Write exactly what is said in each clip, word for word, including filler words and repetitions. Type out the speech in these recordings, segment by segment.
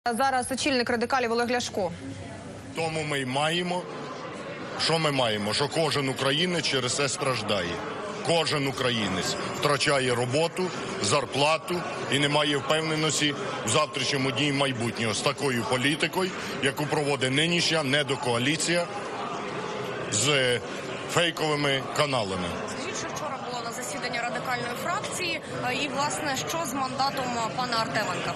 Зараз очільник радикалів Олег Ляшко. Тому ми й маємо, що ми маємо, що кожен українець через це страждає. Кожен українець втрачає роботу, зарплату і не має впевненості в завтрашньому дні майбутнього з такою політикою, яку проводить нинішня недокоаліція з фейковими каналами. Скажіть, що вчора було на засіданні радикальної фракції і, власне, що з мандатом пана Артеменка?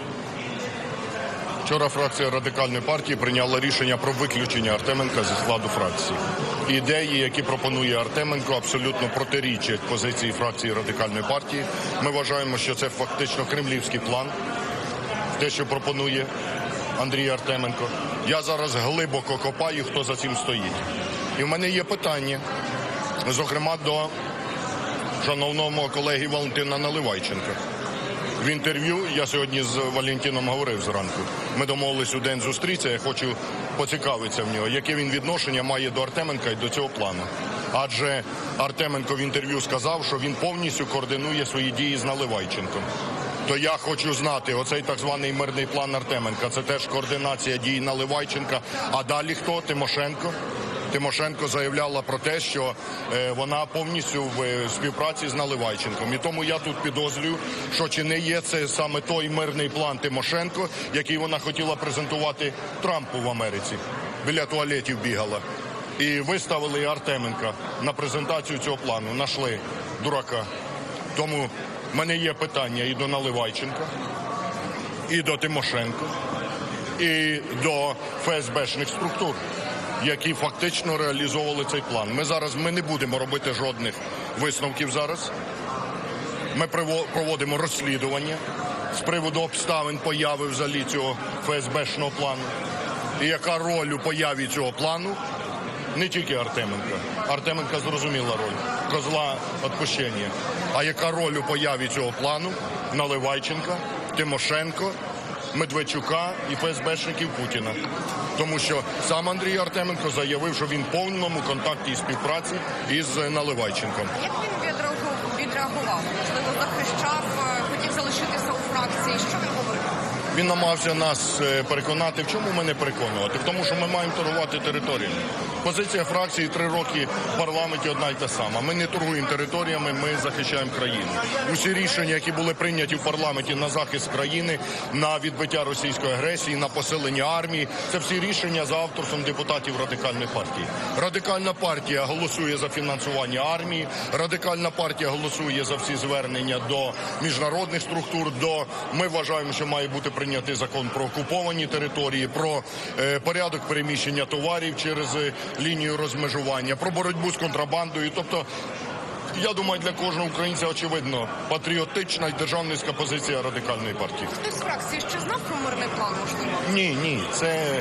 Вчора фракція Радикальної партії прийняла рішення про виключення Артеменка зі складу фракції. Ідеї, які пропонує Артеменко, абсолютно протирічать позиції фракції Радикальної партії. Ми вважаємо, що це фактично кремлівський план, те, що пропонує Андрій Артеменко. Я зараз глибоко копаю, хто за цим стоїть. І в мене є питання, зокрема, до шановного мого колеги Валентина Наливайченка. В інтерв'ю, я сьогодні з Валентином говорив зранку, ми домовились у день зустрітися, я хочу поцікавитися в нього, яке він відношення має до Артеменка і до цього плану. Адже Артеменко в інтерв'ю сказав, що він повністю координує свої дії з Наливайченком. То я хочу знати, оцей так званий мирний план Артеменка, це теж координація дій Наливайченка, а далі хто? Тимошенко? Тимошенко заявляла про те, що е, вона повністю в е, співпраці з Наливайченком. І тому я тут підозрюю, що чи не є це саме той мирний план Тимошенко, який вона хотіла презентувати Трампу в Америці. Біля туалетів бігала. І виставили Артеменка на презентацію цього плану. Нашли дурака. Тому в мене є питання і до Наливайченка, і до Тимошенко, і до ФСБшних структур, які фактично реалізовували цей план. Ми зараз ми не будемо робити жодних висновків зараз. Ми проводимо розслідування з приводу обставин появи взагалі цього ФСБшного плану. І яка роль у появі цього плану не тільки Артеменка. Артеменка зрозуміла роль, козла відпущення. А яка роль у появі цього плану Наливайченка, Тимошенко, Медведчука і ФСБшників Путіна. Тому що сам Андрій Артеменко заявив, що він в повному контакті і співпраці із Наливайченком. А як він відреагував? Можливо, захищав, хотів залишитися у фракції? Що він говорив? Він намагався нас переконати. В чому мене переконувати? В тому, що ми маємо торгувати територіями. Позиція фракції три роки в парламенті одна й та сама. Ми не торгуємо територіями, ми захищаємо країну. Усі рішення, які були прийняті в парламенті на захист країни, на відбиття російської агресії, на посилення армії, це всі рішення за авторством депутатів Радикальної партії. Радикальна партія голосує за фінансування армії, Радикальна партія голосує за всі звернення до міжнародних структур, до, ми вважаємо, що має бути прийнятий закон про окуповані території, про е, порядок переміщення товарів через е, лінію розмежування, про боротьбу з контрабандою. Тобто, я думаю, для кожного українця очевидно патріотична і державницька позиція Радикальної партії. Хтось з фракції ще знав про мирний план, можливо? Ні, ні, це,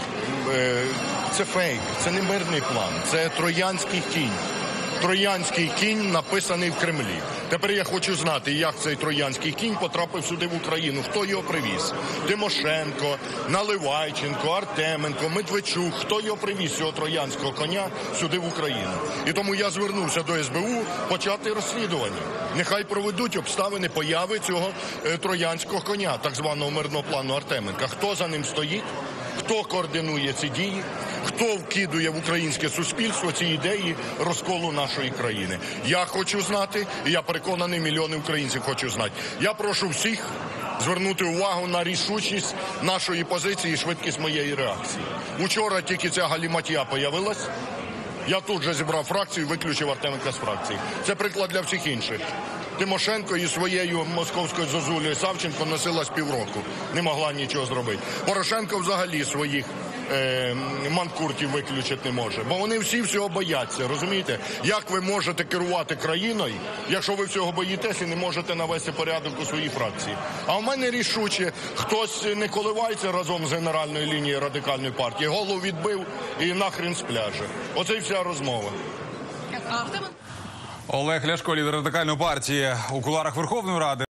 е, це фейк, це не мирний план, це троянський кінь. Троянський кінь написаний в Кремлі. Тепер я хочу знати, як цей троянський кінь потрапив сюди в Україну, хто його привіз. Тимошенко, Наливайченко, Артеменко, Медведчук, хто його привіз, цього троянського коня, сюди в Україну. І тому я звернувся до ес бе у почати розслідування. Нехай проведуть обставини появи цього е, троянського коня, так званого мирного плану Артеменка. Хто за ним стоїть? Хто координує ці дії? Хто вкидує в українське суспільство ці ідеї розколу нашої країни? Я хочу знати, і я переконаний, мільйони українців хочуть знати. Я прошу всіх звернути увагу на рішучість нашої позиції і швидкість моєї реакції. Учора тільки ця галіматія появилась, я тут же зібрав фракцію і виключив Артеменка з фракції. Це приклад для всіх інших. Тимошенко із своєю московською зозулею Савченко носилась півроку. Не могла нічого зробити. Порошенко взагалі своїх е, манкуртів виключити не може. Бо вони всі всього бояться, розумієте? Як ви можете керувати країною, якщо ви всього боїтесь і не можете навести порядок у своїй фракції? А в мене рішуче, хтось не коливається разом з генеральною лінією Радикальної партії, голову відбив і нахрен з пляжа. Оце і вся розмова. Олег Ляшко, лідер Радикальної партії, у кулуарах Верховної Ради.